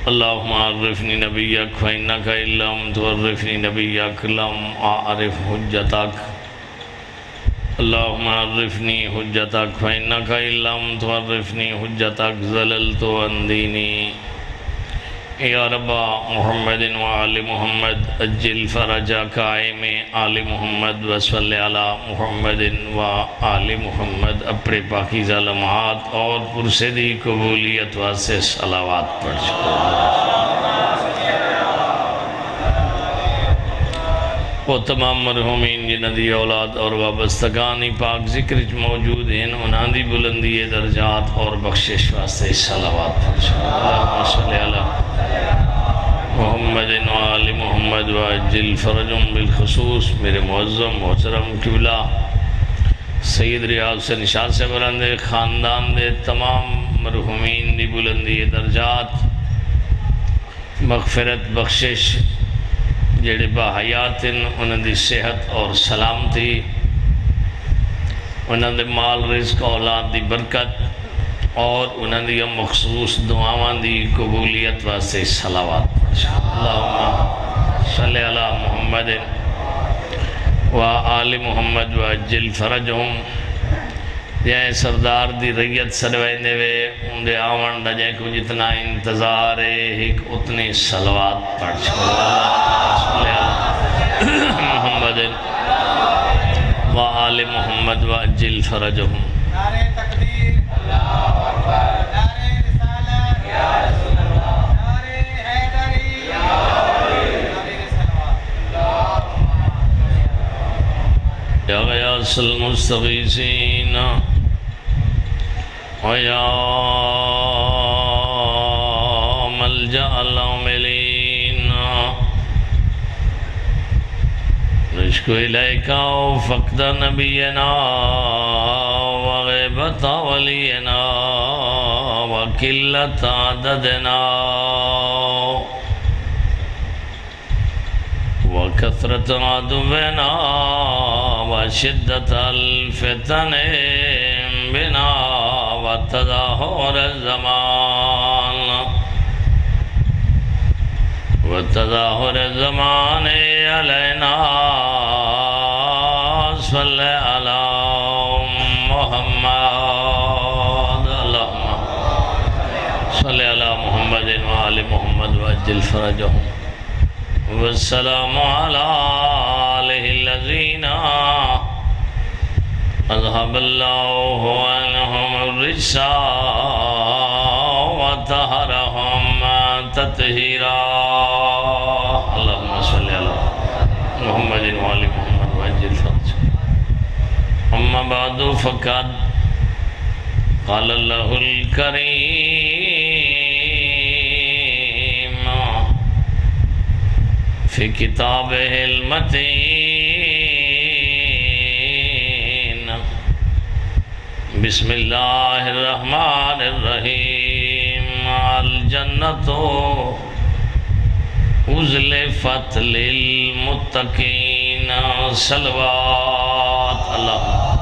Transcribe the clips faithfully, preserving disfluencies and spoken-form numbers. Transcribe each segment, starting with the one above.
اللہم عرفنی نبیک فإنک إن لم تعرفنی نبیک لم أعرف حجتک اللہم عرفنی حجتک فإنک إن لم تعرفنی حجتک ضللت عن دینی یا رب محمد و آل محمد اجل فرج قائم آل محمد و صلی علی محمد و آل محمد اپنے پاکیزہ لمحات اور پرسدی قبولیت واسے صلوات پڑھ چکو وہ تمام مرحومین جنہ دی اولاد اور وابستگانی پاک ذکر موجود ہیں انہاں دی بلندی درجات اور بخشش واسطے صلوات پڑھ چکو اللہم صلی علی محمد و آل محمد و اجل فرجم بالخصوص میرے معظم محترم قبلہ سید ریاض سے نشان سے بلندے خاندان دے تمام مرحومین دی بلندی درجات مغفرت بخشش جڑے با حیات انہوں دی صحت اور سلامتی انہوں دے مال رزق اولاد دی برکت اور انہوں دی مخصوص دعاواں دی قبولیت واسے صلوات اللہم صلی علی محمد و آل محمد و اجل فرجہم یہ سردار دی ریت سروینے وے ان دے آون ڈجے کو جتنا انتظار ہے ایک اتنی صلوات پڑھ چکو صلی علی محمد و آل محمد و اجل فرجہم نعرہ تکبیر اللہ اکبر نعرہ رسالت یا رسول اللہ نعرہ حیدری یا علی نعرہ صلوات یا غیاث المستغیثین وَيَا مَلْجَأَ الْعَامِلِينَ نشكو إليك فقد نبينا وغيبة ولينا وقلة عددنا وكثرة عدونا وشدة الفتن بنا وتظاهر الزمان وتظاهر الزمان علينا صلى على محمد اللهم صل على محمد وآل محمد وأجل فرجهم والسلام على آله الذين اذهب الله عنهم الرجس وطهرهم تطهيرا اللهم صل على محمد وآل محمد وأجل فرجهم أما بعد فقد قال الله الكريم في كتابه المتين بسم اللہ الرحمن الرحیم الجنت ازلفت للمتقین صلوات اللہ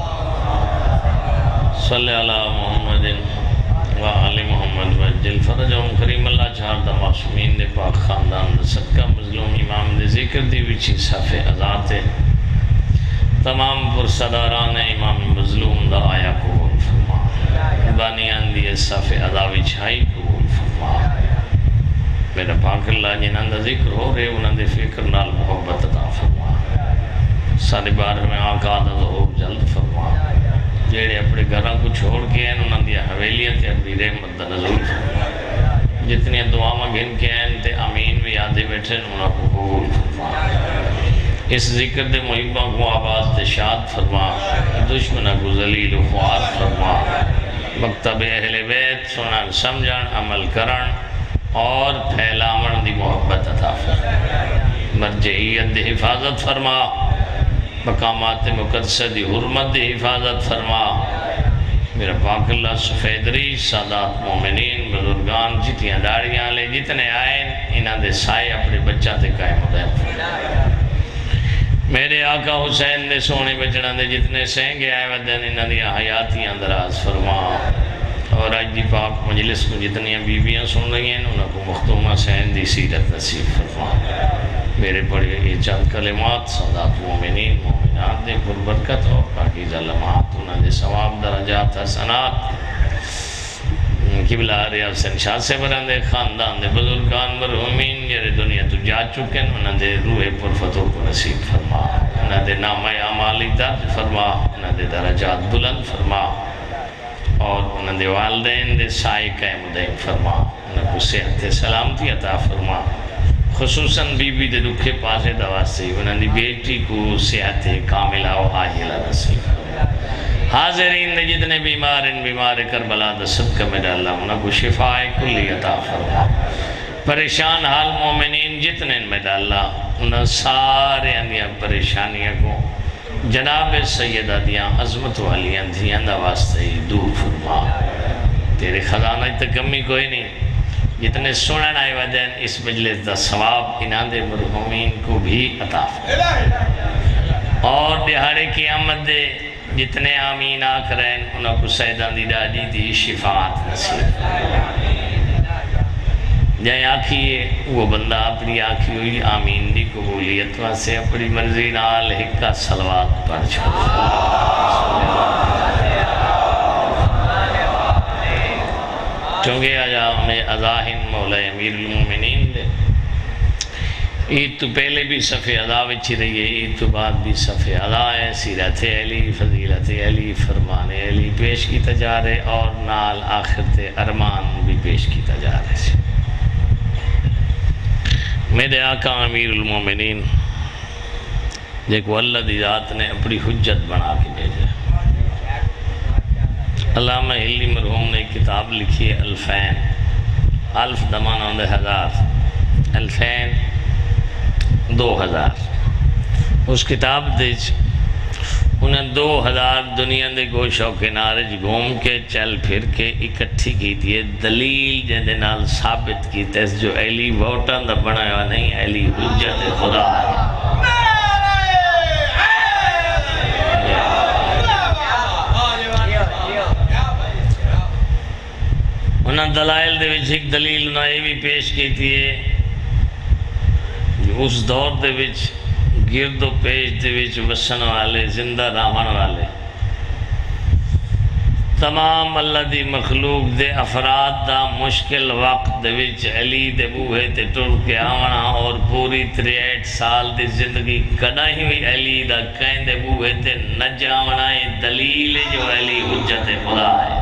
صلی علی محمد و آل محمد و اجل فرجہم کریم اللہ چہاردہ معصومین دے پاک خاندان دے صدقہ مظلوم امام دے ذکر دی وچی صفحے ازاد ہے تمام پرصداران امام مظلوم دا آیا قبول فرما بانیان دیئے صفحے ازاوی چھائی قبول فرما میرا پاک اللہ جنہاں دا ذکر ہو رہے انہاں دے فکر نال محبت عطا فرما سارے بار میں آقا دا ظہور جلد فرما جیڑے اپنے گھراں کو چھوڑ کے ہیں انہاں دیا حویلیاں تے اپنی رحمت دا نزول فرما جتنی دعاواں گھن کے ہیں تے امین بھی یادے بیٹھے انہاں کو قبول فرما اس ذکر دے محبہ کو آباد تے شاد فرما دشمنہ کو ذلیل و خوار فرما مکتب اہل بیت سنن سمجھن عمل کرن اور پھیلامن دی محبت عطا فرما مرجعیت دی حفاظت فرما مقامات مقدسہ دی حرمت دی حفاظت فرما میرا پاک اللہ سفیدری سادات مومنین بزرگان جتیاں داڑیاں لے جتنے آئین انہاں دے سائے اپنے بچہ تے قائم دائم فرما میرے آقا حسین دے سونے بچڑا دے جتنے سینگے آئے ودن انہاں دیا حیاتیاں دراز فرما اور آج دی پاک مجلس کو جتنی بیویاں سن رہی ہیں انہوں کو مختومہ سین دی سیرت نصیب فرما۔ میرے پڑھے یہ چند کلمات سادات مومنین مومنات دے پر برکت اور پاکیزہ لمحات انہوں دے ثواب درجات حسنات قبلہ ریاض سنشاد سے برندے خاندان دے بزرگان مرحومین جرے دنیا تو جا چکے انہوں دے روح پر فتح کو نصیب فرما، انہوں دے نام اعمالی درج فرما، انہوں دے درجات بلند فرما، اور انہوں دے والدین دے سائے قائم دائم فرما، انہوں کو صحت سلامتی عطا فرما، خصوصاً بی بی دے دکھے پاسے دواستے انہوں دی بیٹی کو صحت کاملہ و عاجلہ نصیب فرما۔ حاضرین دے جتنے بیمار ان بیمار کربلا دا صدقہ میں ڈالا انہوں کو شفاء کلی عطا فرما۔ پریشان حال مومنین جتنے ان میں ڈالا انہوں سارے اندیاں پریشانیاں کو جناب سیدہ دیاں عظمت والیاں دیاں دا واسطے دور فرما۔ تیرے خزانہ تک کمی کوئی نہیں، جتنے سنن آئے وجہ اس مجلس دا ثواب انہاں دے مرحومین کو بھی عطا فرما، اور دہاڑے قیامت دے جتنے آمین آکھ رہے ہیں انہوں کو سیدان دی ڈاڈی دی شفاعت نصیب جائیں آکھیے وہ بندہ اپنی آکھی ہوئی آمین دی قبولیت واسے اپنی مرضی نال حکا صلوات پڑھ چھو۔ چونکہ آجا ہمیں ازاہن مولا امیر المومنین دے عید تو پہلے بھی صفحہ ادا وچھی رہی ہے، عید تو بعد بھی صفحہ ادا ہے، سیرت علی فضیلت علی فرمان علی پیش کیتا جا رہے، اور نال آخرت ارمان بھی پیش کیتا جا رہے۔ میرے آقا امیر المومنین جیک وہ اللہ دی ذات نے اپنی حجت بنا کے بھیجے۔ علامہ ہلی مرحوم نے کتاب لکھی ہے الفین، الف دمانہ ہوندے ہزار، الفین دو ہزار۔ اس کتاب دیچ انہیں دو ہزار دنیا دے گوشہ و کنارج گھوم کے چل پھر کے اکٹھی کی تھی دلیل جہاں دے نال ثابت کی تیس جو علی ووٹاں دا بنایا نہیں، علی حجت خدا ہے۔ انہیں دلائل دے وچ ایک دلیل انہیں یہ بھی پیش کی تھی اس دور دے وچ گرد و پیش دے وچ وسن والے زندہ رہن والے تمام اللہ دی مخلوق دے افراد دا مشکل وقت دے وچ علی دے بوہے تے ٹر کے آونا، اور پوری تریٹ سال دی زندگی کنا ہی ہوئی علی دا کہیں دے بوہے تے نہ جاونا، یہ دلیل جو علی حجت خدا ہے۔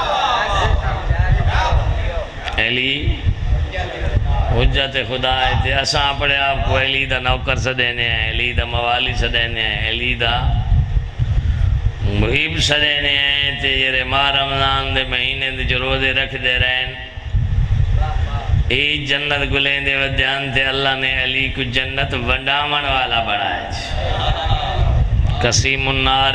علی حجت خدا ہے تے اساں اپنے آپ کو علی دا نوکر سدینے ہیں، علی دا موالی سدینے ہیں، علی دا محیب سدینے ہیں، تے یہ ماہ رمضان دے مہینے دے جو روزے رکھ دے رہن، ای جنت گلیں دے ودیان تے اللہ نے علی کو جنت ونڈامن والا بڑھائے چھے۔ قسیم النار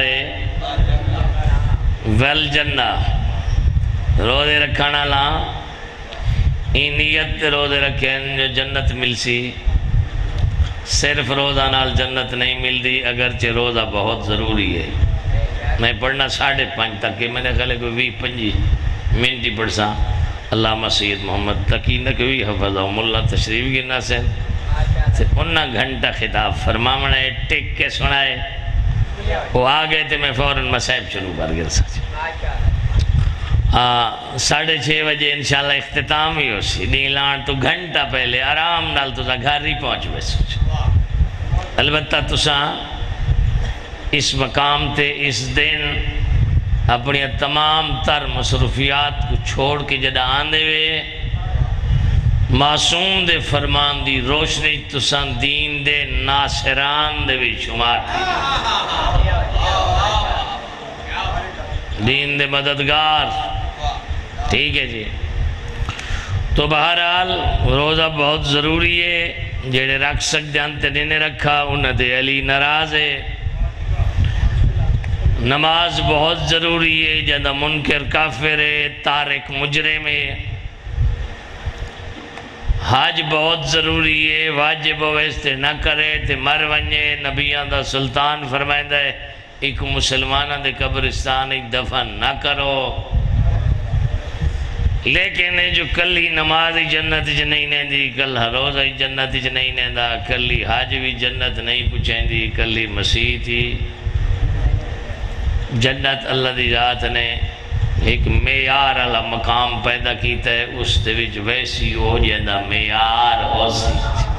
والجنہ روزے رکھانا لاں این نیت روزے رکھیں جو جنت مل سی، صرف روزہ نال جنت نہیں مل دی، اگرچہ روزہ بہت ضروری ہے۔ میں پڑھنا ساڑھے پانچ تک کہ میں نے کہلے کوئی بھی پنجی منٹی پڑھ سا علامہ سید محمد تقی نقوی حفظہم اللہ تشریف گرنا سے انہا گھنٹہ خطاب فرمامنا ہے، ٹک کے سنائے، وہ آگئے تھے میں فوراً مسائب شروع کر گر سکتے۔ ساڑھے چھ بجے انشاءاللہ اختتام ہی ہو سی، نیلان تو گھنٹہ پہلے آرام نال تو گھر ہی پہنچ بے سوچ۔ البتہ تساں اس مقام تے اس دن اپنی تمام تر مصروفیات کو چھوڑ کے جدہ آندے وے معصوم دے فرمان دی روشنی تساں دین دے ناصران دے بھی شمار دین دے مددگار، ٹھیک ہے جی۔ تو بہرحال روزہ بہت ضروری ہے، جیڑے رکھ سکتے ہیں نے رکھا انہیں دے علی ناراض ہے۔ نماز بہت ضروری ہے، جدہ منکر کافر ہے، تارک مجرم ہے۔ حج بہت ضروری ہے، واجب ویستے نہ کرے تے مر ونجے۔ نبیان دا سلطان فرمائندہ ہے ایک مسلمانہ دے قبرستان ایک دفعہ نہ کرو۔ لیکن جو کلی نماز ہی جنت چ نہیں نیندی، کل روزہ ہی جنت چ نہیں نیندا، کلی حج بھی جنت نہیں پچھیندی، کلی مسیح تھی جنت اللہ دی ذات نے ایک معیار والا مقام پیدا کیتا ہے، اس دے وچ ویسی ہو جاندا معیار اوسی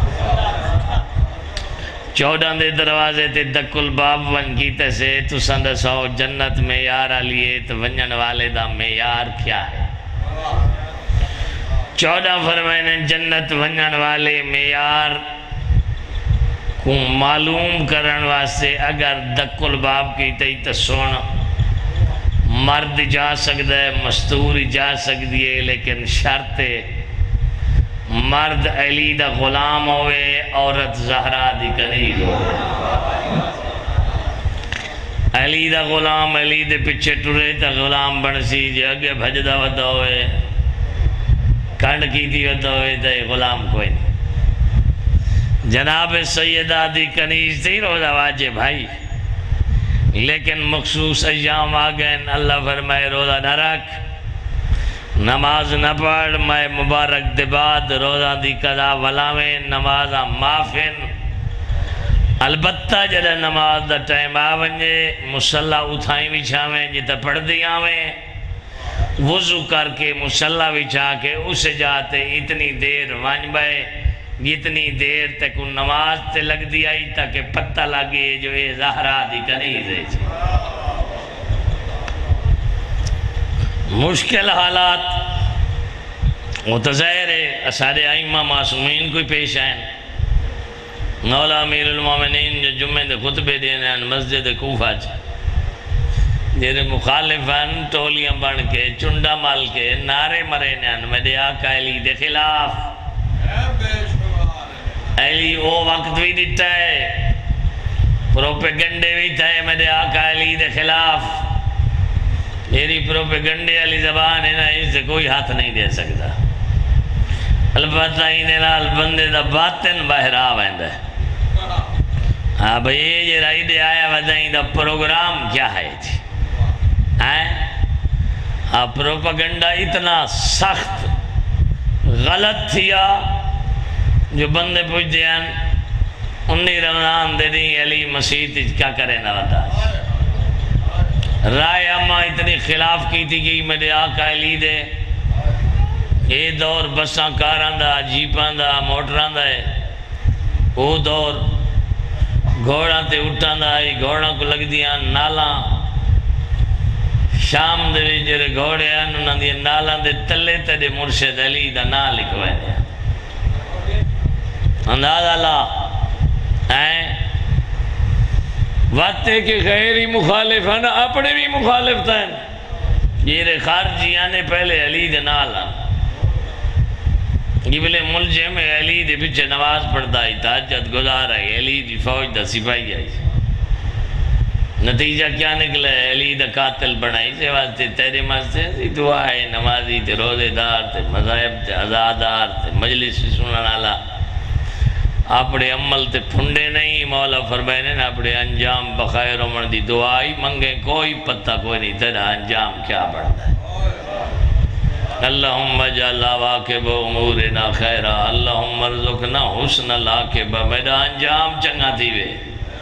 چودہ دے دروازے تے دک الباب ون کیتے سے تساں دسو جنت معیار والی ہے تو ونجن والے دا معیار کیا ہے؟ چودہ فرمائنے جنت ونجن والے معیار کو معلوم کرن واسطے اگر دک الباب کیتے ہی تو سونا مرد جا سکتا ہے، مستور جا سکتی ہے، لیکن شرط مرد علی دا غلام ہوئے، عورت زہرا دی کنیز ہوئے۔ علی دا غلام علی دے پچھے ٹرے تا غلام بنسی، جو اگے بھجدہ ودا ہوئے کنڈ کی تھی ودا ہوئے تا غلام کوئی نہیں۔ جناب سیدہ دی کنیز تھی روزہ واجب بھائی، لیکن مخصوص ایام آگئے اللہ فرمائے روزہ نہ رکھ، نماز نہ پڑھ، میں مبارک دے بعد روزہ دی قضا ولاویں نمازہ معافن۔ البتہ جدہ نماز دا ٹائم آونجے مسلح اتھائیں بچھاویں جتا پڑھ دی آویں، وضو کر کے مسلح بچھا کے اسے جاتے اتنی دیر وانج بائے جتنی دیر تک ان نماز تے لگ دی آئی تاکہ پتہ لگے جو اے زہرا دی کنیز ہے۔ مشکل حالات متظاہر ہے، اسارے ائمہ معصومین کوئی پیش آئیں۔ مولا امیر المومنین جو جمعے دے خطبے دینے ہیں مسجد کوفہ چاہ جیرے مخالفان ٹولیاں بن کے چنڈا مال کے نعرے مرے ہیں میرے آقا علی دے خلاف۔ علی او وقت بھی دیتا ہے، پروپیگنڈے بھی تھے میرے آقا علی دے خلاف۔ میری پروپیگنڈے علی زبان ہے نا، اس سے کوئی ہاتھ نہیں دے سکتا۔ البتہ ہی نال بندے دا باطن باہر آوائندہ ہے۔ ہاں بھئی یہ جی رائی دے آیا ودائیں دا پروگرام کیا ہے تھی؟ ہاں پروپیگنڈا اتنا سخت غلط تھیا جو بندے پوچھ دیاں انی رمضان دے دیں علی مسیح کیا کرے نہ بتا۔ رائے اما اتنی خلاف کی تھی کہ میرے آقا علی دے یہ دور بساں کاراں دا جیپاں دا موٹراں دا ہے، وہ دور گھوڑاں تے اٹھاں دا ہے، گھوڑاں کو لگ دیاں نالاں شام دے جڑے گھوڑے ہیں انہاں دی نالاں دے تلے تے دے مرشد علی دا نا لکھوائے دے اندازہ لا ہیں وقت ہے کہ غیری مخالف ہیں اپنے بھی مخالف تھے۔ یہ خارجیاں نے پہلے علی دے نالا یہ بلے ملجے میں علی دے پچھے نماز پڑھتا ہی تہجد گزار آئی، علی دی فوج دا سپاہی آئی، نتیجہ کیا نکلا ہے؟ علی دا قاتل بنائی سے واسطے تیرے مستے سی دعا ہے، نمازی تے روزے دار تے مذہب تے عزادار تے مجلس سنن والا، اپنے عمل تے پھنڈے نہیں۔ مولا فرمائے نے اپنے انجام بخیر عمر دی دعائی منگے کوئی پتہ کوئی نہیں، تیرا انجام کیا بڑھتا ہے۔ اللہم جعل واقب امورنا خیرہ، اللہم ارزقنا حسن لاقب، میرا انجام چنگا تھی وے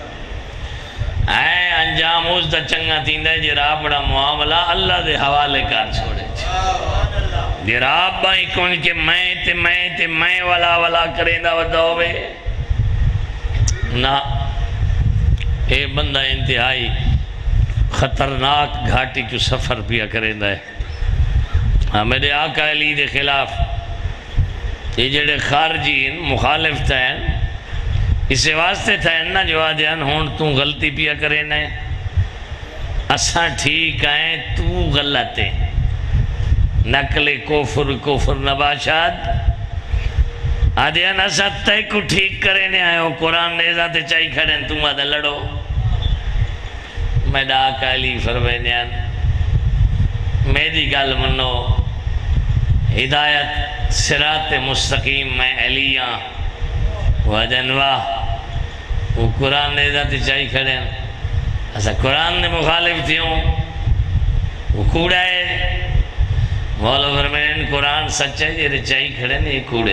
اے انجام اس دا چنگا تھی دے جرا اپنا معاملہ اللہ دے حوالے کار چھوڑے جرا بائی کون کہ میں تے میں تے میں والا والا کریں دا وداؤ بے نا۔ اے بندہ انتہائی خطرناک گھاٹی کو سفر پیا کریں دا ہے۔ ہاں میرے آقا علی دے خلاف یہ جڑے خارجین مخالف تھے اسے واسطے تھے نا جو آدھیان ہون تو غلطی پیا کرے نے اساں ٹھیک آئیں تو غلطے نقل کوفر کوفر نباشاد آدھیان اساں تے کو ٹھیک کرے نے آئے ہو قرآن نیزہ تے چاہی کھڑیں تم آدھا لڑو۔ میں دا آقا علی فرمینیان میری گال منو ہدایت صراط مستقیم میں علیاں وجنواہ وہ قرآن نے ذاتی چاہی کھڑے ہیں ایسا قرآن نے مخالف تھی ہوں وہ کوڑا ہے مولا فرمائن قرآن سچا ہے، یہ رچائی کھڑے نے یہ کوڑے.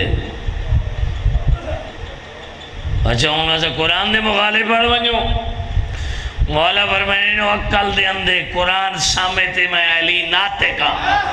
اچھا انہوں سے قرآن دے مغالب پڑھ ونجو. مولا فرمائن اکل دے اندے قرآن سامتے میں علی ناتے کا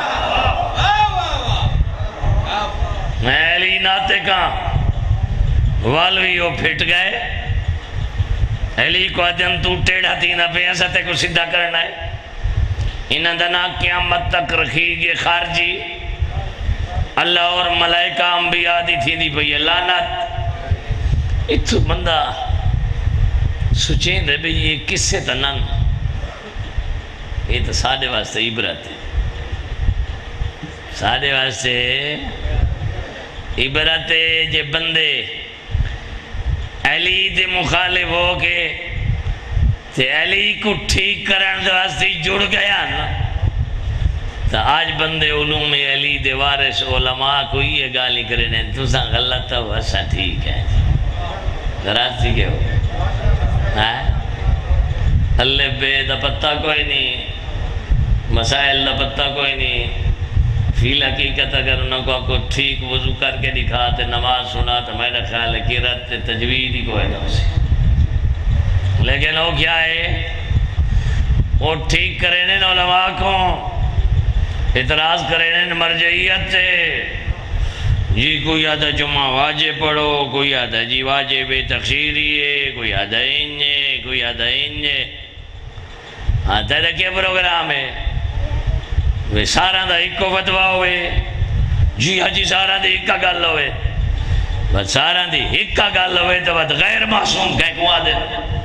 میں علی ناتے کا والوی وہ پھٹ گئے. علی کو اجن تو ٹیڑھا تینا پہ ایسا تے کو سدھا کرنا ہے. انہاں دنا قیامت تک رکھی گے خارجی. اللہ اور ملائکہ انبیاء دی تھی دی پہ لعنت. اتو بندہ سوچیں دے بھئی یہ کس سے تنن، یہ تو سادے واسطے عبرت ہے. سادے واسطے عبرت ہے. جے بندے علی دے مخالف ہو کے تے علی کو ٹھیک کرن دے واسطے جڑ گیا نا، تو آج بندے علوم علی دے وارث علماء کو یہ گالی کرے نے تو ساں غلط ہو ایسا ٹھیک ہے دراستی کے ہو. اللہ بے دا پتہ کوئی نہیں، مسائل دا پتہ کوئی نہیں. فی الحقیقت اگر انہوں کو آپ کو ٹھیک وضو کر کے دکھاتے نماز سنا تو میرا خیال ہے کہ رت تجوید ہی کو ہے اسے. لیکن وہ کیا ہے، وہ ٹھیک کرنے علماء کو اعتراض کرنے مرجعیت سے. جی کوئی آدھا جمعہ واجب پڑھو، کوئی آدھا جی واجب تخصیری ہے، کوئی آدھا انجے، کوئی آدھا انجے. ہاں تیرے کیا پروگرام ہے؟ وہ سارا دا ایک کو فتوہ ہوئے. جی ہاں جی سارا دا ایک کا گل ہوئے. بس سارا دی ایک کا گل ہوئے تو بس غیر معصوم کہیں کو آدھے.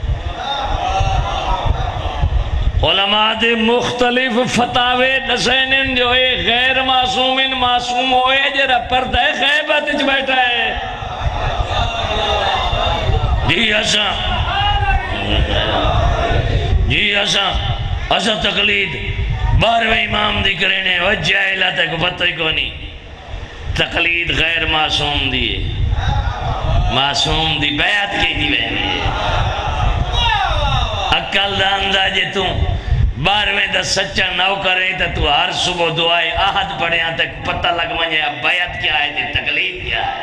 علماء دے مختلف فتاوے نسینن جو ہے غیر معصوم ان معصوم ہوئے جرہ پردہ خیبت اچ بیٹھا ہے. جی ایسا جی ایسا ایسا تقلید بارہویں امام دی کرنے وجہ علت ہے کو پتہ ہی کو نہیں. تقلید غیر معصوم دیئے، معصوم دی بیعت کی دی بہنی ہے. اکل دا اندازے تو بارہویں دا سچا نو کرے تا تو ہر صبح دعائے آہد پڑھے ہاں تک پتہ لگ منجھے اب بیعت کیا ہے دی تقلید کیا ہے.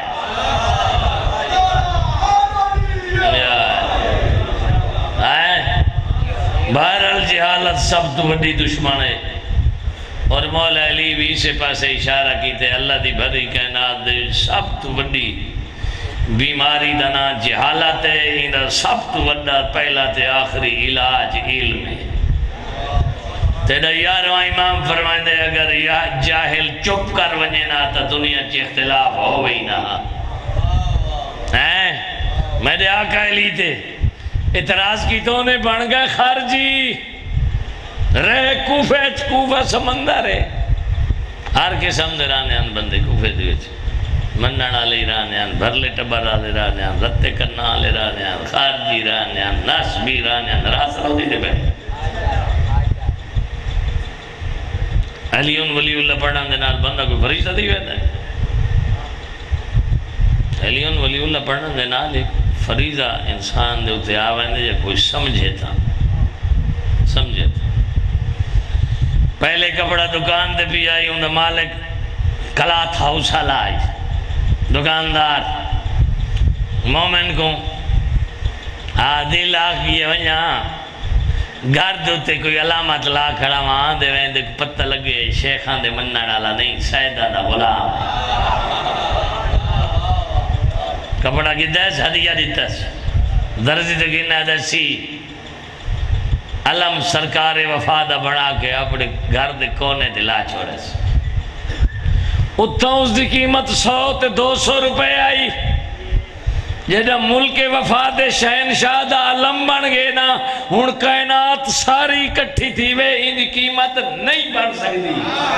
بہرحال جہالت سب تو بڑی دشمن ہے. اور مولا علی بھی اسے پاسے اشارہ کیتے اللہ دی بھری کائنات دے سب تو بڑی بیماری دنا جہالت ہے. انہا سب تو بڑا پہلا تے آخری علاج علم ہے. تیرا یارواں امام فرمائیں دے اگر جاہل چپ کر ونجینا تا دنیا چی اختلاف ہوئی نا. میرے آقا علی تے اعتراض کی تو انہیں بن گئے خارجی. رہ کوفے کوفہ سمندر ہے. ہر قسم دے رانیان بندے کوفے دے وچ منن والے رانیان، بھرلے ٹبر والے رانیان، رتے کرنا والے رانیان، خارجی رانیان، ناسبی رانیان، راس رو دی دے بے. علیون ولی اللہ پڑھان دے نال بندہ کوئی فریضہ دی ویدہ ہے. علیون ولی اللہ پڑھان دے نال ایک فریضہ انسان دے ہوتے آوائیں دے یا کوئی سمجھے تھا سمجھے تھا. پہلے کپڑا دکان دے بھی آئی ہوں مالک کلات ہاؤسا لائی. دکاندار مومن کو آدھی لاکھ یہ وہاں گھر دوتے کوئی علامت لا کھڑا وہاں دے وہیں دے پتہ لگے شیخان دے منہ ڈالا نہیں سیدہ دا غلام. کپڑا کی دیس ہدیہ دیتا درزی تے گنہ دیسی علم سرکار وفادہ بڑھا کے اپنے گھر دے کونے دلا چھوڑے سے. اتھا اس دی قیمت سو تے دو سو روپے آئی. جیڑا ملک وفاد شہنشاہ دا علم بن گئے نا ہن کائنات ساری کٹھی تھی وے ان دی قیمت نہیں بن سکتی.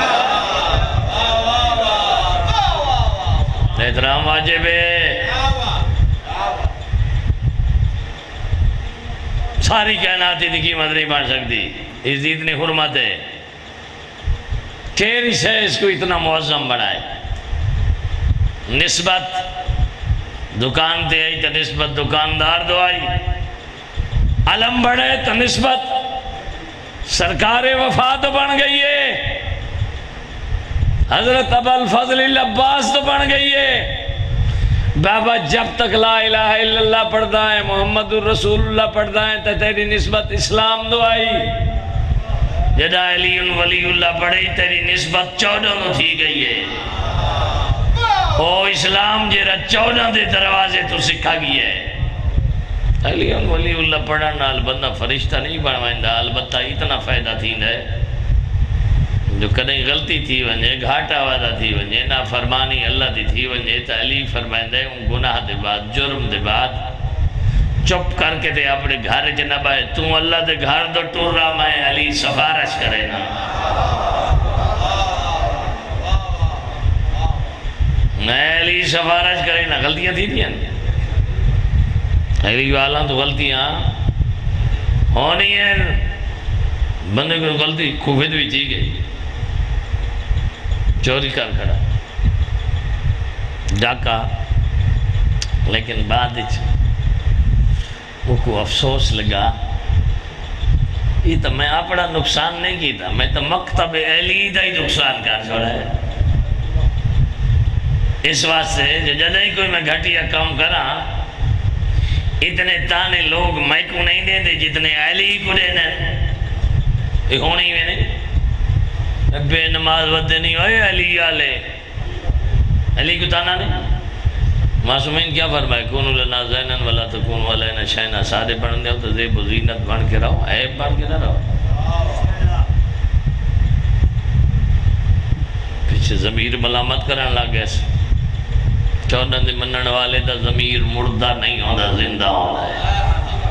احترام واجب ہے. ساری کائنات ان دی قیمت نہیں بن سکتی. اس دی اتنی حرمت ہے. کیری سے اس کو اتنا معظم بڑھائے. نسبت دکان تے آئی تو نسبت دکاندار دو آئی. علم بڑھے تو نسبت سرکار وفات بن گئی ہے. حضرت ابو الفضل العباس تو بن گئی ہے بابا جب تک لا الہ الا اللہ پڑھتا ہے محمد الرسول اللہ پڑھتا ہے تو تیری نسبت اسلام دو آئی جدا علی ولی اللہ پڑھے تیری نسبت چودہ نو تھی گئی ہے او اسلام جیرا چودہ دے دروازے تو سکھا گئی ہے علی ولی اللہ پڑھا نال بندہ فرشتہ نہیں بنوائندہ البتہ اتنا فائدہ تھی ہے جو کدیں غلطی تھی ونجے گھاٹا وعدہ تھی ونجے نا فرمانی اللہ دی تھی ونجے تا علی فرمائندے ان گناہ دے بعد جرم دے بعد چپ کر کے تے اپنے گھر جنب آئے تو اللہ دے گھر دو ٹور رہا میں علی سفارش کرے نا میں علی سفارش کرے نا غلطیاں تھی دیا علی والا تو غلطیاں ہونی ہیں بندے کو غلطی خوفت بھی تھی گئی چوری کر کھڑا ڈاکا لیکن بعد وہ کو افسوس لگا یہ تو میں اپنا نقصان نہیں کی تھا میں تو مکتب علی دا ہی نقصان کر چھوڑا ہے اس واسطے جو جدہ ہی کوئی میں گھٹیا کام کرا اتنے تانے لوگ میں کو نہیں دے دے جتنے علی کو دینے یہ ہونی میں نہیں بے نماز ودے نہیں ہوئے علی آلے علی کو تانا نہیں معصومین کیا فرمائے کونو لنا زینن والا تکونو علینا شائنا سارے پڑھن دے ہو تو زیب و زینت بن کے رہو عیب بن کے نہ رہو پیچھے ضمیر ملامت کرن لگ گئے چودن دے منن والے دا ضمیر مردہ نہیں ہوندہ زندہ ہوندہ ہے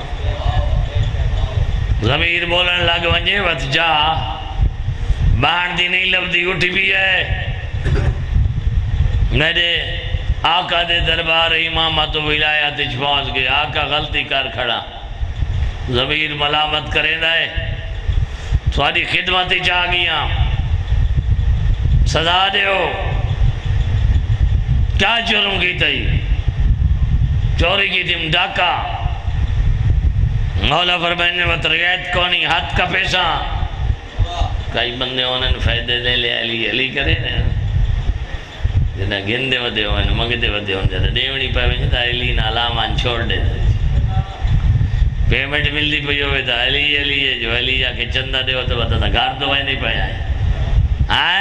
ضمیر بولن لگ ونجے وقت جا بان دی نہیں لبدی اٹھی بھی ہے میرے آقا دے دربار امامت و ولایت اچ پہنچ گئے آقا غلطی کر کھڑا ضمیر ملامت کرے دائے سواری خدمت چاہ گیا سزا دے ہو کیا جرم کی تھی چوری کی تھی ڈاکا مولا فرمائنے و ترغیت کونی ہاتھ کا پیسہ کئی بندے ہونے فائدے دے لے علی علی کرے نا جنہا گندے ودے ہونے مگدے ودے ہونے جاتا دیونی پہ وجہ تا علی نا علامان چھوڑ دے پیمنٹ ملتی پہ ہوئے تا علی علی ہے جو علی جا کے چندہ دے ہوتا بتا تا گھار دوائی نہیں پہ آئے آئے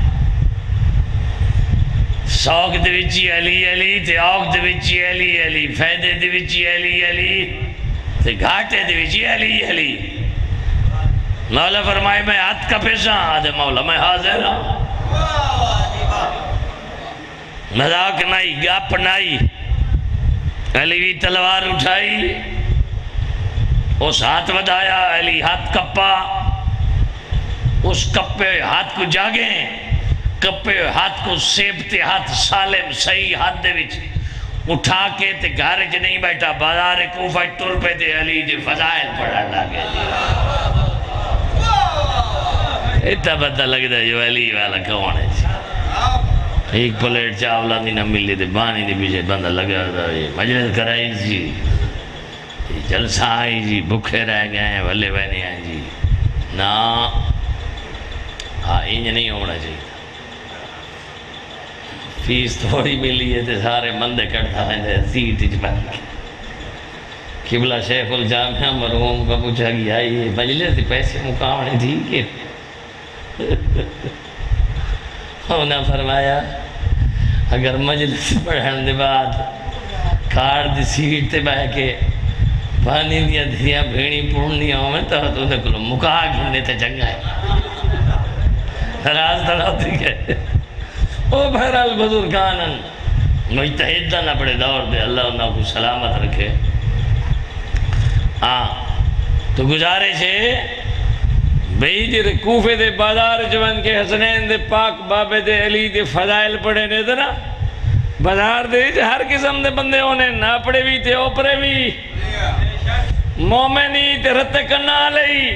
سوک دے وچی علی علی تے آوک دے وچی علی علی فائدے دے وچی علی علی تے گھاٹے دے وچی علی علی مولا فرمائے میں ہاتھ کا پیسہ آدھے مولا میں حاضر ہوں مذاق نہیں گاپ نہیں علی بھی تلوار اٹھائی اس ہاتھ ودایا علی ہاتھ کپا اس کپے ہاتھ کو جاگیں کپے ہاتھ کو سیبتے ہاتھ سالم صحیح ہاتھ دے وچ اٹھا کے تے گھر چ نہیں بیٹھا بازار کوفہ ٹر پہ تے علی دے فضائل پڑھن لگے اتنا پتہ لگتا ہے جو علی والا کون ہے ایک پلیٹ چاولا دی نہ ملی دے بانی دی پیچھے بندہ لگا تھا مجلس کرائی جی جلسہ آئی جی بکھے رہ گئے ہیں بھلے بہنے آئے جی نا ہاں انج نہیں ہونا چاہیے فیس تھوڑی ملی ہے تے سارے مندے کٹھا ہیں سیٹ اچ بن کے قبلہ شیخ الجامعہ مرحوم کا پوچھا گیا یہ مجلس دی پیسے مقامنے تھی کہ انہاں فرمایا اگر مجلس پڑھن دے بعد کار دی سیٹ تے بہ کے پانی دیا دھیاں بھیڑی پڑھنی ہوئے تو تو دے کلو مکاہ گھننے تے چنگا ہے راز دڑاتی گئے او بہرحال بزرگانن مجتہدہ نہ پڑے دور دے اللہ انہاں کو سلامت رکھے ہاں تو گزارے سے بھئی جی کوفے دے بازار جوان کے حسنین دے پاک بابے دے علی دے فضائل پڑھے نے دے نا بازار دے ہر قسم دے بندے ہونے نا پڑے بھی تے اوپرے بھی مومنی تے رتے کرنا لئی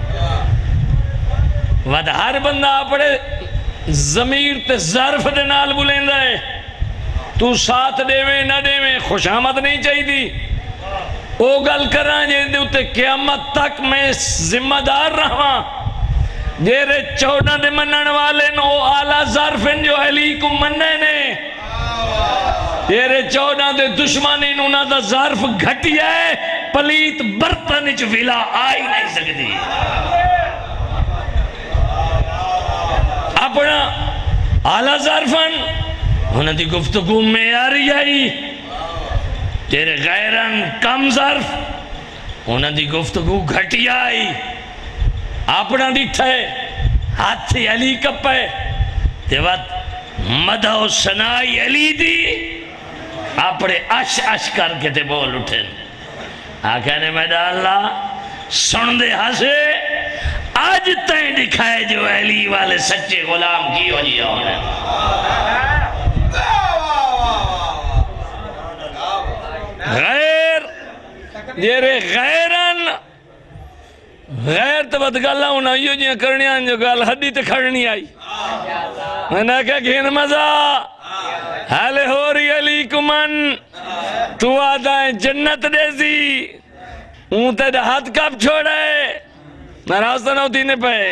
ود ہر بندہ پڑے ضمیر تے ظرف دے نال بلین دے تو ساتھ دے میں نہ دے میں خوش آمد نہیں چاہی دی او گل کران جے دے اتے قیامت تک میں ذمہ دار رہا جیرے چودہ دے منن والے نو آلہ ظرفن جو علی کو مننے نے جیرے چودہ دے دشمانی نونا دا ظرف گھٹی ہے پلیت برتن چ ولا آئی نہیں سکتی اپنا آلہ ظرفن انہوں دی گفتگو میں آ رہی آئی تیرے غیرن کم ظرف انہوں دی گفتگو گھٹی آئی اپنا دیٹھے ہاتھی علی کپے تے وقت مدہ و سنائی علی دی اپنے اش اش کر کے تے بول اٹھیں آقا نے میڈا اللہ سن دے ہاسے آج تین دکھائے جو علی والے سچے غلام کی ہو جی ہونے غیر جیرے غیرن غیر تو بات گالا ہونا یوں جیاں کرنی آن جو گال حدی تے کھڑنی آئی میں نے کہا گھن مزا حال ہو رہی علی کمن تو آدھائیں جنت دیزی اون تے ہاتھ کب چھوڑے میں راستہ نہ ہوتی نے پہے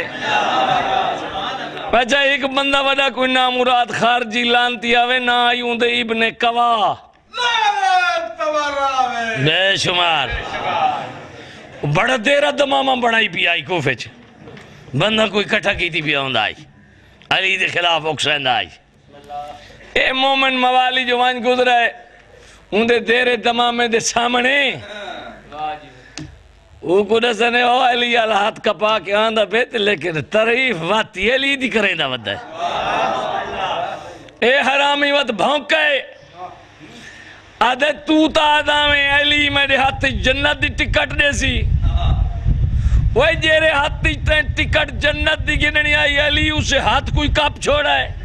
پہچا ایک بندہ وڈا کوئی نامراد خارجی لانتی آوے نہ آئی اون دے ابن قوا بے شمار بڑا دیرہ دمامہ بڑھائی پی آئی کوفے چھ بندہ کوئی کٹھا کی تھی پی آؤند آئی علی دے خلاف اکسیند آئی اے مومن موالی جو وانج گزرا ہے ان دے دیرے دمامے دے سامنے وہ کدھا سنے ہو علی اللہ ہاتھ کپا کے آندہ بیت لیکن تریف واتی علی دی کریں دا ودہ ہے اے حرامی وات بھونکے آدھے تو تا آدھا میں علی میرے ہاتھ جنت دی ٹکٹ دے سی وہ جیرے ہاتھ ٹکٹ جنت دی گننی آئی علی اسے ہاتھ کوئی کپ چھوڑا ہے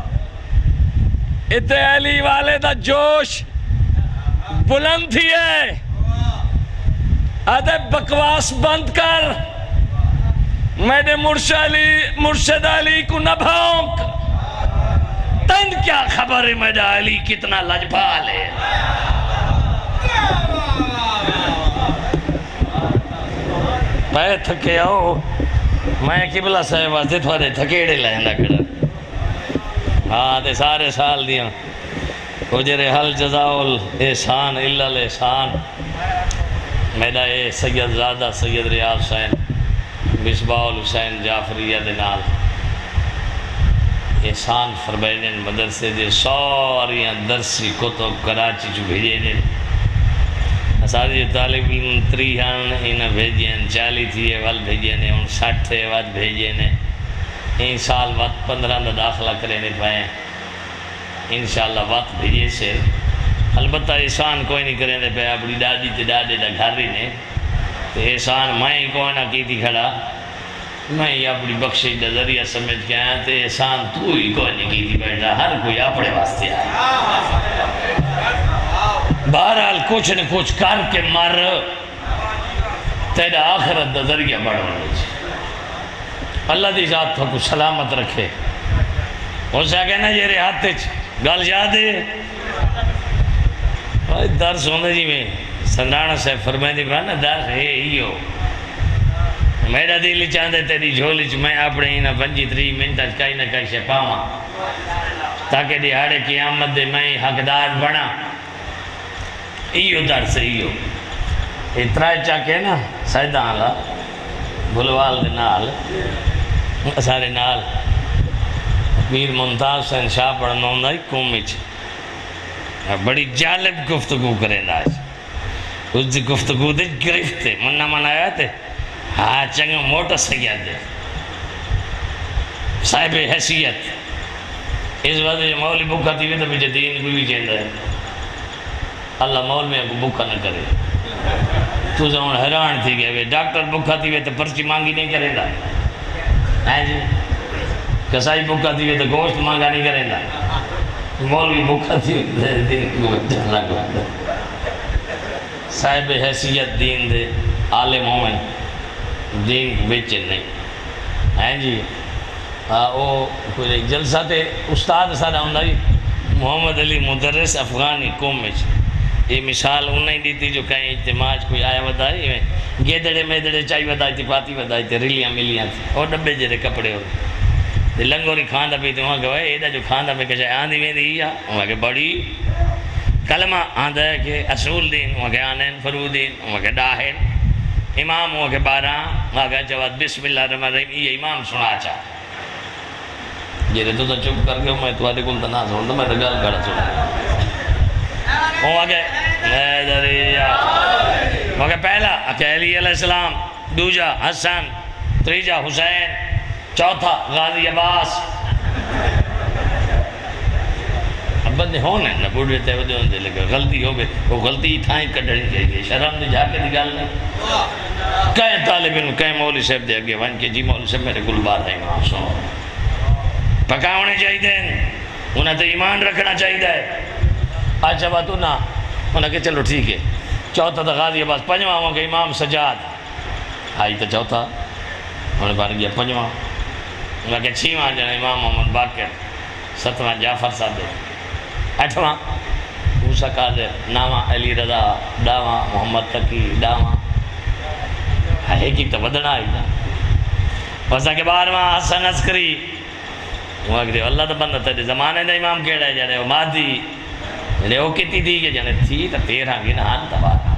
اتے علی والے دا جوش بلند تھی ہے آدھے بکواس بند کر میرے مرشد علی کو نہ بھونک تن کیا خبر ہے میرا علی کتنا لجبال ہے میں تھکے آؤ میں قبلہ صاحب آزد والے تھکیڑے لہنہ کڑا ہاں تے سارے سال دیا اجر حل جزاؤ احسان اللہ الاحسان میرا اے سید زادہ سید ریاض حسین مصباح الحسین جعفریہ دنال احسان فرمائنین مدرسے دے سوریاں درسی کتب کراچی چو بھیجے دیں ساری طالب علم تریہان انہیں بھیجیں چالی تھی وال بھیجیں ان ساٹھ وات بھیجیں این سال وات پندرہ نہ داخلہ کرنے پائیں انشاءاللہ وات بھیجے سے البتہ احسان کوئی نہیں کرنے پہ اپنی دادی تے دادے دا گھر نے تو احسان میں کوئی نہ کی تھی کھڑا میں اپنی بخشش دا ذریعہ سمجھ کے آیا تو احسان تو ہی کوئی نہیں کی تھی بیٹھا ہر کوئی اپنے واسطے آیا بہرحال کچھ نہ کچھ کر کے مر تیرا آخرت دا ذریعہ بڑھو اللہ دی ذات تو کچھ سلامت رکھے اس سے کہنا جیرے ہاتھے گل یاد ہے درس ہونے جی میں سندرانا سے فرمائے دی بہانا درس ہے ہی ہو میرا دلی چاندے تیری جھولی چ میں اپنے ہی نہ پنجی تری منٹ کئی نہ کئی سے پاواں تاکہ دیہاڑے قیامت دے میں حقدار بنا ایو درس ایو اترائے چاکے نا سیدہ اللہ بھلوال دے نال سارے نال میر ممتاز حسین شاہ پڑھنا ہوں دائی کومی چھ بڑی جالب گفتگو کریں دا اس دی گفتگو دے گرفت تے منہ منہ آیا تے ہاں چنگا موٹا سید دے صاحب حیثیت اس وقت جو مولی بکا تھی تو مجھے دین کوئی چیند ہے اللہ مول میں کو بکا نہ کرے تو زمان حیران تھی گئے ڈاکٹر بکا تھی تو پرچی مانگی نہیں کریں دا ہے جی کسائی بکا تھی تو گوشت مانگا نہیں کریں دا مولوی بکا تھی دین کو جانا کریں صاحب حیثیت دین دے عالم مومن دین کو بیچن نہیں ہیں جی وہ کوئی ایک جلسہ تے استاد سارا ہوں محمد علی مدرس افغانی قوم میں یہ مثال انہیں دیتی جو کہیں اجتماع کوئی آیا بتائی میں گیدڑے میدڑے چائی بتائی تھی پاتی بتائی تھی ریلیاں ملیاں تھی اور ڈبے جرے کپڑے ہوتے لنگوری کھاندہ پیتے وہاں کہ ایڈا جو کھاندہ میں کہا آندھی میں دی یا وہاں کہ بڑی کلمہ آندھا ہے کہ اصول دین وہاں کہ آنین فرودین وہاں کہ ڈاہن امام وہاں کہ بارہ وہاں کہ جواد بسم اللہ الرحمن الرحیم یہ امام سنا چاہ یہ تو تو چپ کر گئے میں توارے کل تناز ہوں تو میں رگال کھڑا سنا وہاں کہ میدریہ وہاں کہ پہلا علی علیہ السلام دوجہ حسن تریجہ حسین چوتھا غازی عباس اب بندے ہونے نہ بوڑھے تے ودے ہوندے لگے غلطی ہو گئے وہ غلطی تھائیں کڈڑی چاہیے شرم دے جا کے دی گل نہیں کہیں طالب علم کہیں مولوی صاحب دے اگے وان کے جی مولوی صاحب میرے کل بات ہے امام سو پکا ہونے چاہیے انہیں تو ایمان رکھنا چاہیے اچھا بات نہ انہیں کہ چلو ٹھیک ہے چوتھا تھا غازی عباس پنجواں ہوں کہ امام سجاد آئی تو چوتھا انہیں بار گیا پنجواں انہیں کہ چھیواں جنہیں امام محمد باقر ستواں جعفر صادق اٹھواں موسیٰ قادر نواں علی رضا ڈاواں محمد تقی ڈاواں ہے کی تو ودنا آئی نا ویسا کہ بارواں حسن عسکری وہ کہ اللہ تو بندہ تھے زمانے دا امام کیڑا ہے جانے وہ مادی جانے وہ کتی تھی کہ جانے تھی تو تیرہ گنا ہاں تبارا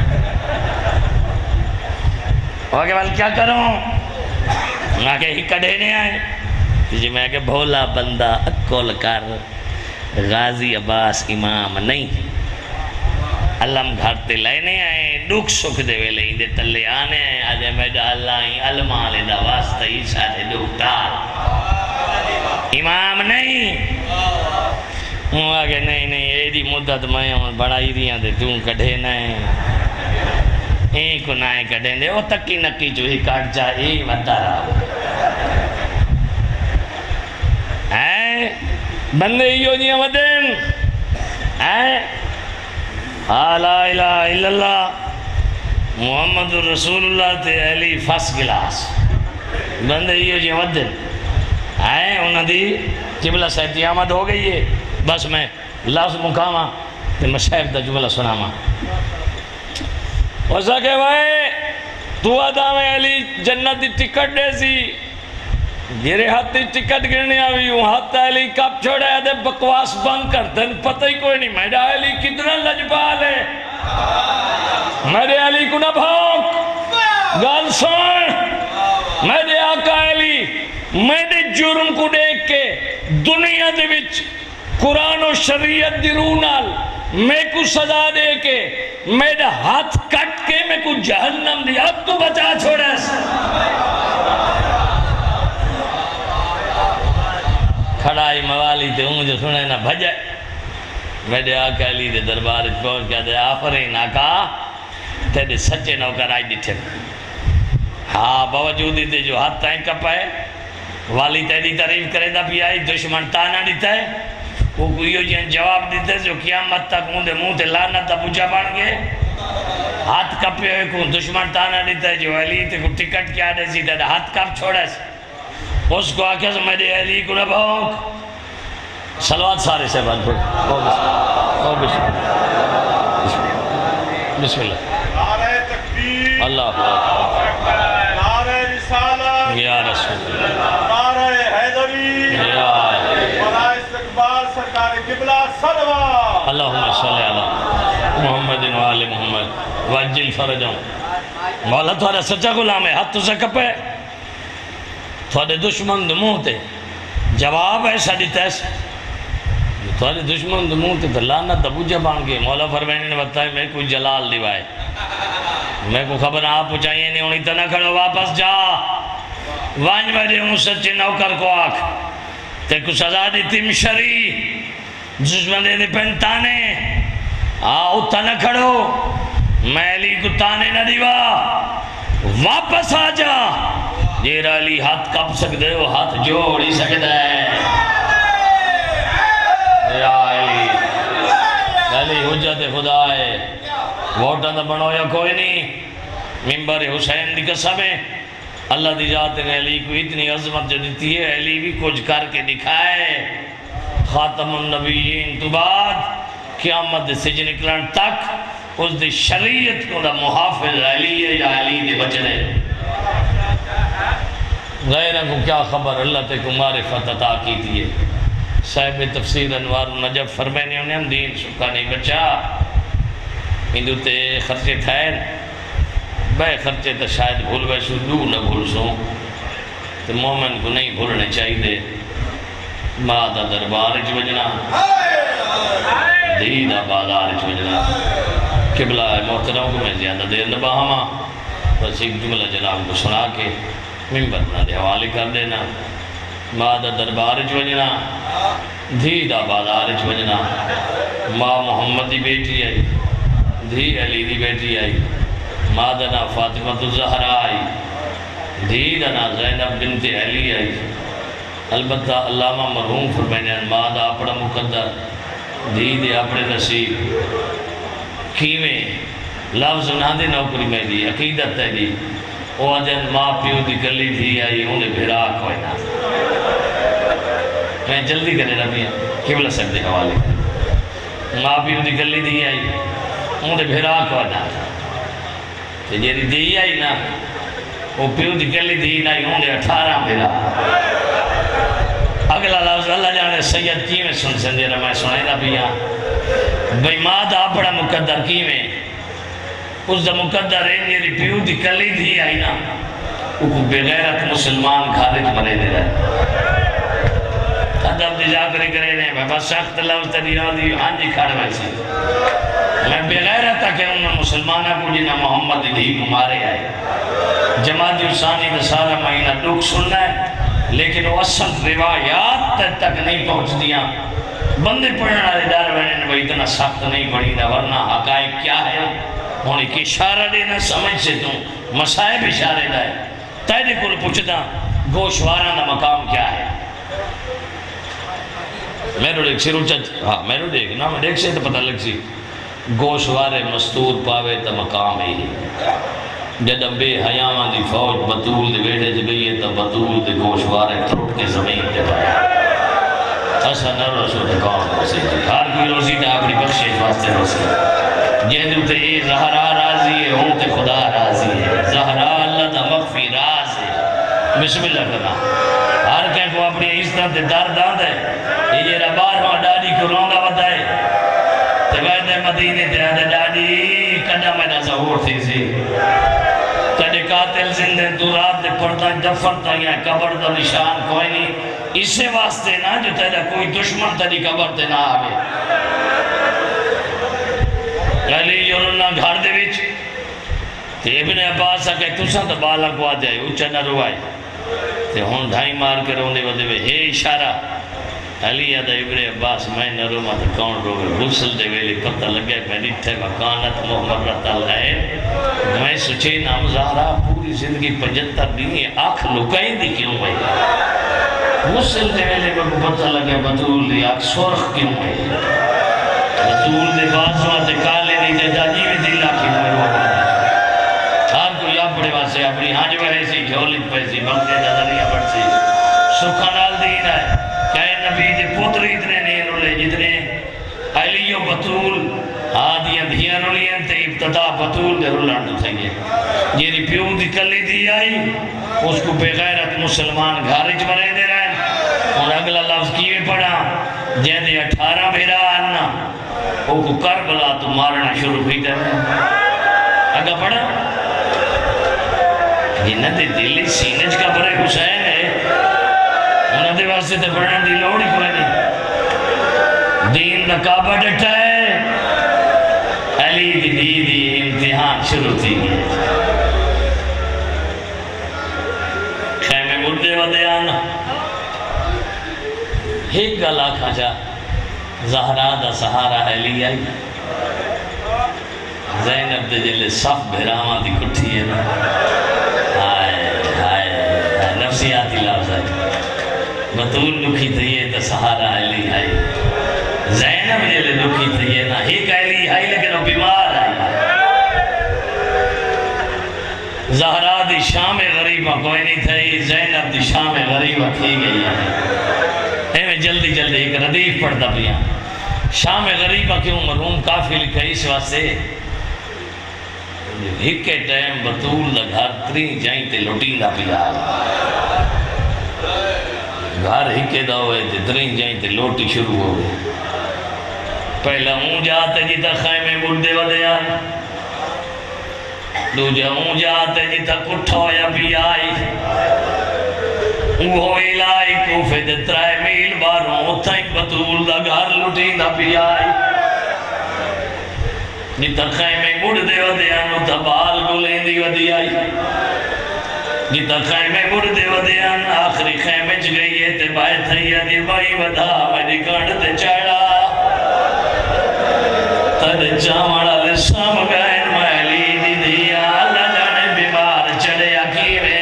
وہ کہ بل کیا کروں وہاں کہ ہی کڑھینے آئے جی میں کہ بھولا بندہ اکول کر غازی عباس امام نہیں علم گھرتے لینے آئے دکھ سکھ دے ویلے ہی دے تلے آنے آئے آجے میڈا اللہ ہی علمہ لے دا واسطہ ہی سارے دکھ دار امام نہیں وہ آگے نہیں نہیں ایڈی مدت میں بڑھائی دیاں دے توں کڑھے نہیں ایک کو نائے کڑھے دے وہ تکی نکی جو ہی کٹ جا ایک ودا رہا اے بندے ہیو جیاں ودن اے لا الہ الا اللہ محمد رسول اللہ تے علی فس گلاس بندے ہیو جیاں ودن آئے انہوں دی قبلہ صاحب آمد ہو گئی ہے بس میں لفظ مقامہ تو میں صاحب دا جملہ سناما ویسا کہ بھائی تو آدھا میں علی جنت دی ٹکٹ دے سی گرے ہاتھ دی ٹکٹ گرنے آوی ہوں ہاتھ علی کب چھوڑے آدھے بکواس بند کر دن پتہ ہی کوئی نہیں میڈا علی کتنا لجبال ہے میرے علی کو نہ بھونک گال سن میرے آقا علی میں نے جرم کو دیکھ کے دنیا دے وچ قرآن و شریعت دی روح نال میں کو سزا دے کے میرا ہاتھ کٹ کے میں کو جہنم دی اب تو بچا چھوڑے کھڑائی موالی تے ہوں جو سنے نہ بھجائے میرے آقا علی دے دربار پہنچ کیا دے آفرین آقا تیرے سچے نوکر آئی ڈٹھے ہاں باوجودی دے جو ہاتھ تائیں کپائے والی تیری تعریف کرے دا پی آئی دشمن تانا دیتا ہے وہ کوئیو جن جواب دیتے جو قیامت تک مون دے مون تے لانت دا پوچھا بڑھ گئے ہاتھ کپے ہوئے کو دشمن تانا دیتا ہے جو علی تے کو ٹکٹ کیا دے سی تے ہاتھ کپ چھوڑے سی اس کو آکھے سے میرے علی کو نہ بھونک صلوات سارے سے بات پڑھ او بسم اللہ بسم اللہ نعرہ تکبیر اللہ نعرہ رسالہ یا رسول اللہ نعرہ حیدری یا بلا استقبال سرکار قبلہ صلوات اللہم صلی اللہ محمد و آل محمد وجل فرجوں مولا تھوڑا سچا غلام ہے ہاتھ تو سے کپے تھوڑے دشمن دموں تے جواب ایسا دیتا ہے تھوڑے دشمن دموں تے لعنت دبوجہ بان گئے مولا فرمائنے نے بتایا میں کوئی جلال دیوائے میں کو خبر آپ پچھائیے نہیں ہونی تنہ کھڑو واپس جا وانج میرے ہوں سچے نوکر کو آکھ تے کو سزا دیتی مشری دشمن دے دے پہنتانے آؤ تنہ کھڑو میں علی کو تانے نہ دیوا واپس آ جا جیر علی ہاتھ کب سکتے ہو ہاتھ جوڑی سکتا ہے یا علی علی حجت خدا ہے ووٹا تو بنو یا کوئی نہیں ممبر حسین دی قسم ہے اللہ دی ذات نے علی کو اتنی عظمت جو دیتی ہے علی بھی کچھ کر کے دکھائے خاتم النبیین تو بعد قیامت سے نکلن تک اس دی شریعت کو دا محافظ علی ہے یا علی دے بچنے غیرہ کو کیا خبر اللہ تے کو معرفت عطا کی دیئے صاحب تفسیر انوار نجب فرمائنے انہیں دین سکا نہیں بچا ہندو تے خرچے تھائن بے خرچے تا شاید بھول بیسو دو نہ بھول سو تو مومن کو نہیں بھولنے چاہی دے مادہ دربار اچ بجنا دیدہ بازار اچ بجنا قبلہ محترم کو میں زیادہ دیر نبا ہما بس ایک جملہ جناب کو سنا کے ممبر نہ دے حوالے کر دینا مادہ دربار اچ بجنا دیدہ بازار اچ بجنا ماں محمد دی بیٹی آئی دھی علی دی بیٹی آئی مادہ نا فاطمہ الزہرا آئی دھیرہ نا زینب بنت علی آئی البتہ علامہ مرحوم فرمائنے مادہ اپنا مقدر دھیرے اپنے نصیب کیویں لفظ نہ دے نوکری میں دی عقیدت ہے دی وہ جن ماں پیو دی گلی تھی آئی انہیں بھیرا کوئی نہ میں جلدی کرے ربی قبلہ سکتے حوالے ماں پیو دی گلی تھی آئی انہیں بھیرا کوئی نہ تو جیری دی آئی نا وہ پیو دی گلی تھی آئی انہیں اٹھارہ بھیرا اگلا لفظ اللہ جانے سید کی میں سن سن دے رہا میں سنائے نہ بھی بھئی ماں دا اپنا مقدر کی میں اس دا مقدر ہے میری پیو دی کلی دی آئی نا وہ کو بغیرت مسلمان خارج منے دے رہا ادب دی جا کرے کرے نے میں بس سخت لفظ تری آ دی ہاں جی کھڑ ویسی میں بغیرت کہ انہوں مسلمانہ کو جنہ محمد دی کو مارے آئے جماعت ثانی دا سارا مہینہ دکھ سننا ہے لیکن وہ اصل روایات تک نہیں پہنچ دیا بندے پڑھنے والے ڈر بنے وہ اتنا سخت نہیں پڑھی نہ ورنہ حقائق کیا ہے ہوں ایک اشارہ دینا سمجھ سے تو مسائب اشارے دائے تیرے کو پوچھتا گوشوارہ دا مقام کیا ہے میرے دیکھ سی روچہ ہاں میرے دیکھ نا میں دیکھ سے تو پتہ لگ سی گوشوارے مستور پاوے تا مقام ہی جدہ بے حیامہ دی فوج بطول دے بیٹے جی گئی ہے تا بطول دے گوشوارے ترٹ کے زمین دے پایا ایسا نہ رسول دے کون روسی ہر کوئی روسی دے اپنی بخشش واسطے روسی جہدو تے اے زہرا راضی ہے ہوں تے خدا راضی ہے زہرا اللہ دا مغفی راز ہے بسم اللہ کرنا ہر کہیں کو اپنی عزت دے در داند ہے یہ جیرہ بار وہاں ڈاڈی کو رونگا بتائے تے ویدے مدینے تے آدھے ڈاڈی کڈا میں نہ ظہور تھی سی تیرے قاتل زندے دورات دے پڑتا دفرتا یا قبر دا نشان کوئی نہیں اسے واسطے نا جو تیرا کوئی دشمن تیری قبر تے نہ آگے علی یوننا گھر دے وچ تے ابن عباس آکے تُسا تو بالا کو آ جائے اچھا نہ روائے تے ہون ڈھائی مار کے رونے بدے وے ہے اشارہ علی یادہ ابن عباس میں نہ رو ماں کون رو گئے غسل دے ویلے پتہ لگے میں نیتھے مکانت محمد رتا لائے میں سوچے نام زہرا پوری زندگی پجتر دینی آنکھ لکائیں دی کیوں بھائی غسل دے ویلے میں پتہ لگے بطول دی آنکھ سورخ کیوں بھائی بطول دے بازوہ دے کالے دی دے جاجی میں دل آنکھی میں رو بھائی ہر کوئی اپنے واسے اپنی ہانج وہے سی جھولت پیسی بندے نظریہ بڑھ سی سکھنال دین ہے کہے نبی دے پتر اتنے نہیں رولے جتنے علی و بطول آدھیاں دھیاں رولیاں تے ابتدا بطول دے رولان دو تھے یہ پیو دی کلی دی آئی اس کو بغیرت مسلمان گھارج مرے دے رہے اور اگلا لفظ کیے پڑا جے دے اٹھارہ بھیرا آنا وہ کو کربلا تو مارنا شروع ہوئی دے اگا پڑا جنہ دے دلی سینج کا برے حسین ہے انہوں دے واسطے تے پڑھنے دی لوڑی کوئی نہیں دین دا کعبہ ڈٹا ہے علی دی دی دی امتحان شروع تھی گئی خیمے مردے ودے آنا ایک گلا کھاچا زہرا دا سہارا علی آئی زینب دے جلے صف بھراما دی کٹھی ہے نا آئے آئے نفسیاتی لفظ آئی بطول لکھی تھئیے تا سہارا علی آئی زینب جلے لکھی تھئیے نا ایک علی آئی لیکن وہ بیمار آئی زہرا دی شام غریبہ کوئی نہیں تھئی زینب دی شام غریبہ تھی گئی ہے اے میں جلدی جلدی ایک ردیف پڑھتا پیا شام غریبہ کیوں مروم کافی لکھا اس واسطے ہکے ٹائم بطول دا گھر ترین جائیں تے لوٹین دا پیا گھر ہکے دا ہوئے تے ترین جائیں تے لوٹی شروع ہوئے پہلا ہوں جاتے جیتا خیمے مردے ودیان دو جا ہوں جاتے جیتا کٹھا ہویا پی آئی وہ الہی کوفے دے ترائے میل باروں اتھا ایک بطول دا گھر لٹین دا پی آئی جیتا خیمے مردے ودیان اتھا بال گلیں دی ودی آئی جیتا خیمے مردے ودیان آخری خیمے چ گئی ہے تے بائے تھیا دی بائی ودا میری کانڈ تے چڑھا تر چامڑا لسام گائن محلی دی دیا اللہ جانے بیمار چڑھے اکیوے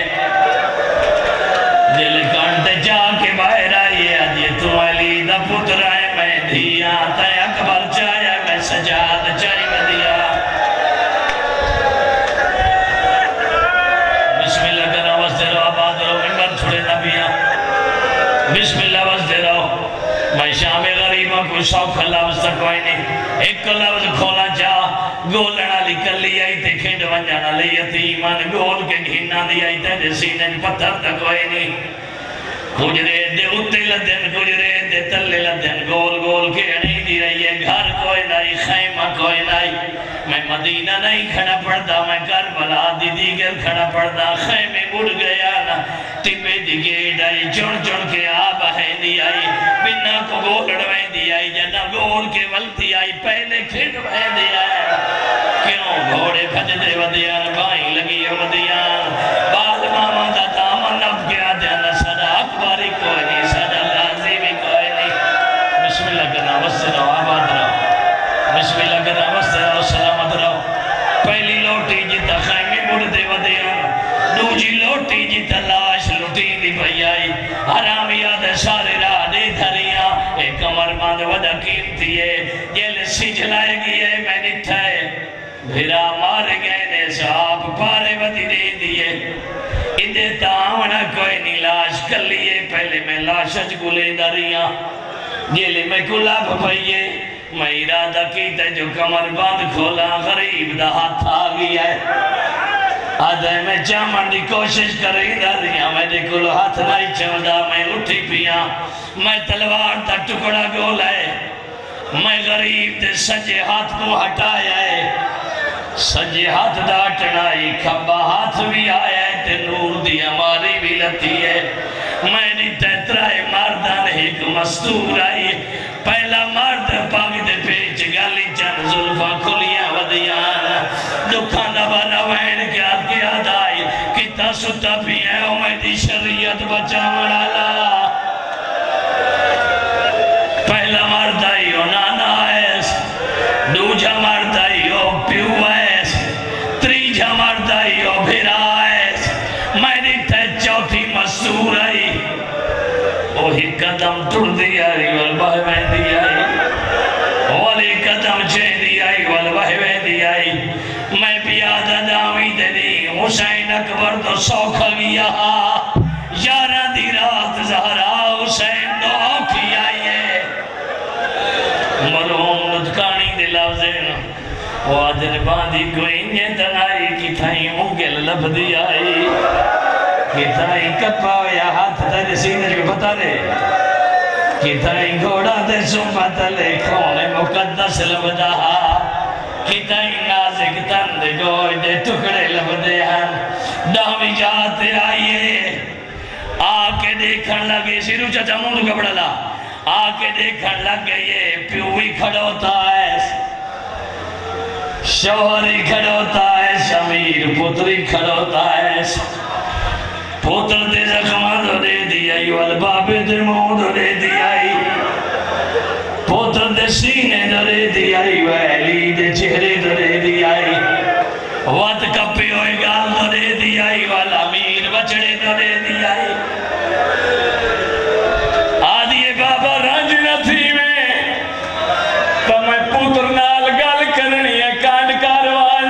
دل کانتے جا کے باہر آئیے آدھیے تو علی دا پتر آئے میں دیا تے اکبر چایا میں سجاد چاہی میں دیا بسم اللہ کرا وستے رہو آباد رہو ممبر چھوڑے نبیاں بسم اللہ وستے رہو میں شام غریبہ کو شوق لفظ تک کوئی نہیں ایک لفظ کھولا چاہ گولنا لکل لی آئی تے کھنڈ ونجانا لی یتیمان گول کے گھننا دی آئی تے سینے پتھر تک کوئی نہیں کجرے دے اتے لدن کجرے دے تلے لدن گول گول کے نہیں دی رہی ہے گھر کوئی نہیں خیمہ کوئی نہیں میں مدینہ نہیں کھڑا پڑتا میں کربلا دی دیگر کھڑا پڑتا خیمے بڑھ گیا نا ٹپے دی گیٹ آئی چڑ چڑ کے آب ہے دی آئی بنا کو گول اڑویں دی آئی جنا گول کے ولتی آئی پہلے کھڑ وے دی آئی کیوں گھوڑے بھج دے ودیان بائیں لگی ودیان بال ماما دا دامن اب گیا دینا صدا اکباری کوئی نہیں صدا غازی بھی کوئی نہیں بسم اللہ کرنا وستے رہو آباد رہو بسم اللہ کرنا وستے رہو سلامت رہو پہلی لوٹی جیتا خیمی بڑھ دے ودیان دوجی لوٹی جیتا لاش لوٹی دی بھئی آئی حرامی آدھے سارے راہ دے دھریاں ایک امر ماند ودا قیمتی ہے جیل سجھلائے گی ہے میں نٹھائے بھیرا مار گئے نے صاحب پارے ودی دے دیئے اندے تاونا کوئی نہیں لاش کر لیے پہلے میں لاشج گلے دریاں جیلے میں کلا بھائیے میں ارادہ کیتا جو کمر باندھ کھولا غریب دا ہاتھ آگیا ہے آدھے میں چامن دی کوشش کریں دریاں میں دے کلو ہاتھ نہیں چودہ میں اٹھی پیا میں تلوار تا ٹکڑا گولا ہے میں غریب دے سجے ہاتھ کو ہٹایا ہے سجے ہاتھ ڈاٹنائی کھبا ہاتھ بھی آیا ہے تے نور دی ہماری بھی لتی ہے میں نے تیترائے مردان ایک مستور آئی پہلا مرد پاک دے پیچ گالی چند ظلفہ کھلیاں ودیان دکھا نبا نوین کے آد کے آدائی کتا ستا بھی ہے امیدی شریعت بچا مرالا پہلا مرد آئی او نانا ایس دوجہ مرد آئی او پیو ایس تریجہ مرد آئی او بھیرا ایس میں نے تے چوتھی مستور آئی وہی قدم ٹر دی آئی والبہ میں دی آئی والی قدم چین دی آئی والبہ میں دی آئی میں پیادہ داوی دنی حسین اکبر تو سوکھا گیا یارہ دی رات زہرا حسین دعا کی آئی ہے مرہوم ندکانی دے لفظیں وہ آدھر باندھی کوئی نیت آئی کی تھائی مگل لب دی آئی کتائی کپا یا ہاتھ تیرے سینے جو بتا لے کتائی گھوڑا دے سنپا تلے کھونے مقدس لبدا کتائی نازک تند گوئی دے ٹکڑے لبدے ہیں دامی جاتے آئیے آکے دیکھن لگے سیرو چچا مونڈ کپڑا لا آکے دیکھن لگے یہ پیوی کھڑوتا ہے شوہری کھڑوتا ہے شمیر پتری کھڑوتا ہے پوتر دے زخمہ دو دے دیائی والباب دے مو دو دے دیائی پوتر دے سینے دو دے دیائی ویلی دے چہرے دو دے دیائی وات کپی ہوئی گال دو دے دیائی والامیر بچڑے دو دے دیائی آدھیے بابا رنج نہ تھی میں تو میں پوتر نال گل کرنی ہے کانڈ کاروان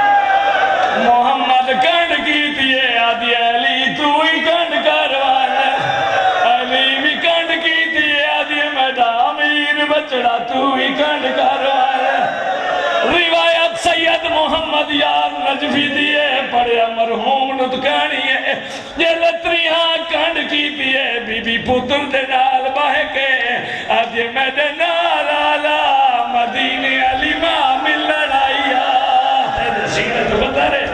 محمد کانڈ کی تیے آدھیے علی تو ہی کانڈ کاروان علی بھی کانڈ کی تیے آدھیے میڈا امیر بچڑا تو محمد یار نجفی دیئے پڑیا مرحوم نتکانی ہے یہ لتریاں کانڈ کی دیئے بی بی پتر دے نال باہے کے آج یہ میں دے نال آلا مدینے علی ماں مل لڑائیا سینہ تو بتا رہے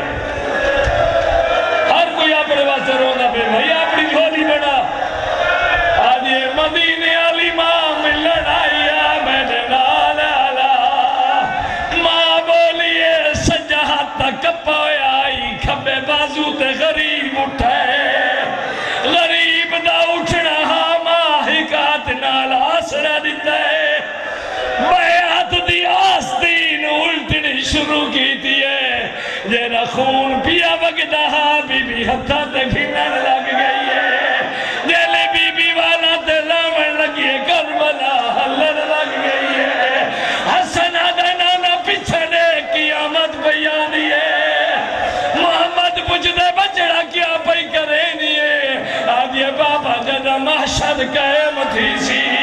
ہر کوئی اپنے واسطے رونا پہ بھائی اپنی جھولی بڑا آج یہ مدینے علی ماں مل لڑائیا میں دے نال آلا ماں بولیے سجاہت تک پوئے آئی کھبے بازو تے غریب اٹھائے غریب دا اٹھنا ہاں ماں حکات نال آسرہ دیتا ہے بیعت دی آستین الٹنی شروع کی دیئے جیرا خون پیا وگدہ بی بی ہتھا تے پھینن لگ گئی ہے جیلے بی بی والا تے لامن لگیے کربلا ہلن لگ گئی ہے حسن آدھانا پچھڑے قیامت بیانی ہے محمد پوچھ دے بچڑا کیا پئی کرے نہیں ہے آدھے بابا جدہ محشر قائم تھی سی